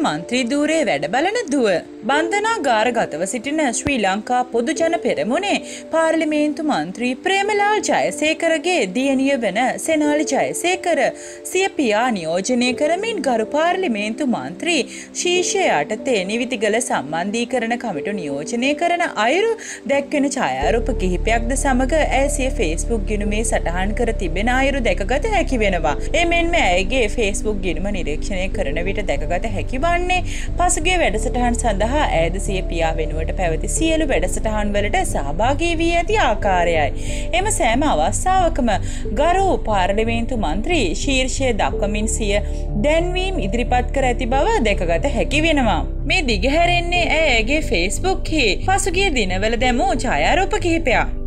මන්ත්‍රී ධූරයේ වැඩ බලන දුව බන්ධනාගාරගතව සිටින ශ්‍රී ලංකා පොදු ජන පෙරමුණේ පාර්ලිමේන්තු මන්ත්‍රී ප්‍රේමලාල් ජයසේකරගේ දියණිය වන සෙනාලි ජයසේකර සිය පියා නියෝජනය කරමින් ගරු පාර්ලිමේන්තු මන්ත්‍රී ශීර්ෂය යටතේ නිවිතිගල සම්බන්ධීකරණ කමිටු නියෝජනය කරන අයුරු දැක්වෙන ඡායාරූප කිහිපයක්ද සමග ඇය සිය ෆේස්බුක් ගිණුමේ සටහන් කර තිබෙන අයුරු දැකගත හැකි වෙනවා. එමෙන්ම ඇයගේ ෆේස්බුක් ගිණුම නිරීක්ෂණය කරන විට දැකගත හැකි වන්නේ පසුගිය වැඩසටහන් සඳහා ඇයද සිය පියා වෙනුවට පැවති සියලු වැඩසටහන් වලට සහභාගී වී ඇති ආකාරයයි. එම සෑම අවස්ථාවකම ගරු පාර්ලිමේන්තු මන්ත්‍රී ශීර්ෂය දක්වමින් සිය දැන්වීම් ඉදිරිපත් කර ඇති බව දැකගත හැකි වෙනවා. මේ දිගහැරෙන්නේ ඇයගේ ෆේස්බුක් හි පසුගිය දිනවල දැමූ ඡායාරූප කිහිපයක්.